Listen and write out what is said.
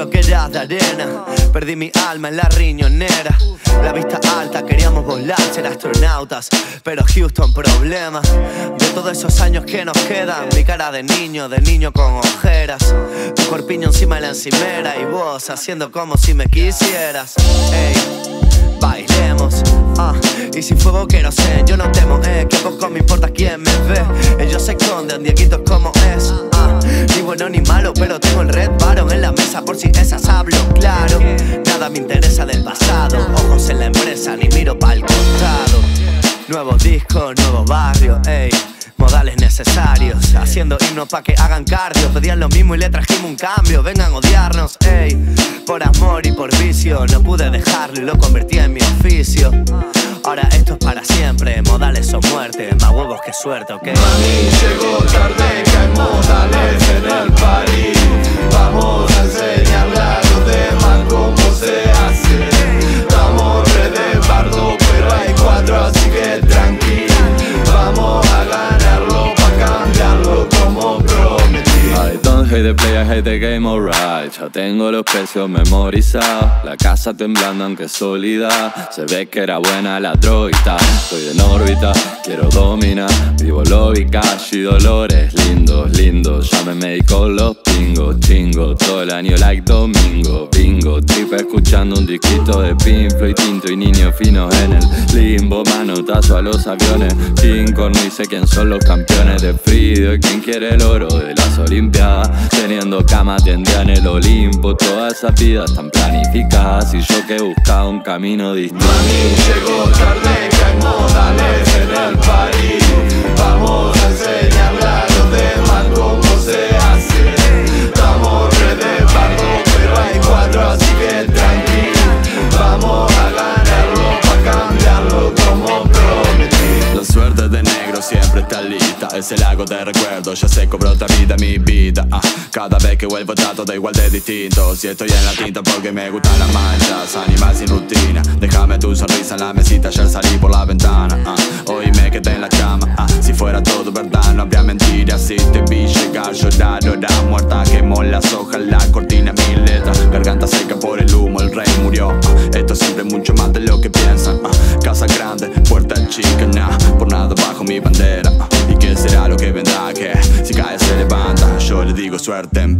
yo que era de arena. Perdí mi alma en la riñonera. La vista alta, queríamos volar, ser astronautas. Pero Houston, problema de todos esos años que nos quedan. Mi cara de niño con ojeras. Tu corpiño encima de la encimera. Y vos haciendo como si me quisieras. Ey, bailemos, y si fuego quiero ser, yo no temo, que poco me importa quién me ve. Ellos se esconden, Dieguitos como es, ni bueno ni malo, pero tengo el Red Baron en la mesa por si esas hablo claro. Nada me interesa del pasado, ojos en la empresa, ni miro pa'l costado. Nuevo disco, nuevo barrio, ey, modales necesarios, haciendo himnos pa' que hagan cardio. Pedían lo mismo y le trajimos un cambio. Vengan a odiarnos, ey, por amor y por vicio. No pude dejarlo y lo convertí en mi oficio. Ahora esto es para siempre, modales o muerte. Más huevos que suerte, ¿ok? Mami, llegó tarde, que hay modales en el party. Vamos a enseñarle a los demás cómo se hace. Estamos re de bardo, pero hay 4, así que tranqui. Vamos a ganarlo pa' cambiarlo como prometí. I don't hate the play, I hate the game, alright. Ya tengo los precios memorizados. La casa temblando aunque es sólida. Se ve que era buena la droguita. Estoy en órbita, quiero dominar. Vivo lobby, cash y dolores. Lindos, lindos, ya me medí con los pingos. Chingo, todo el año like domingo. Bingo, tripa escuchando un disquito de Pink Floyd, tinto y niños finos en el limbo. Manotazo a los aviones. King Kong, ni sé quién son los campeones de Frido. Y quién quiere el oro de las olimpiadas. Teniendo cama tendría en el Olimpo. Todas esas vidas tan planificadas. Y yo que buscaba un camino distinto. Mami, llegó tarde, que hay modales en el party. Vamos a enseñarle a los demás cómo se hace. Estamos re de bardo, pero hay 4, así que tranqui. Vamos a ganarlo pa' cambiarlo como prometí. La suerte de negro siempre está lista. Ese lago de recuerdos ya se cobró otra vida mi vida. Cada vez que vuelvo trato de igual de distinto. Si estoy en la tinta porque me gustan las manchas. Animal sin rutina, déjame tu sonrisa en la mesita. Ayer salí por la ventana, hoy me quedé en la cama. Si fuera todo verdad no habría mentiras. Si te vi llegar, llorar, hora muerta. Quemó las hojas, la cortina, 1000 letras. Garganta seca por el humo, el rey murió. Esto es siempre mucho más de lo que piensan. Casa grande, puerta chica, nah. Por nada bajo mi bandera. ¿Y qué será lo que vendrá? Que si cae se levanta. Yo le digo suerte.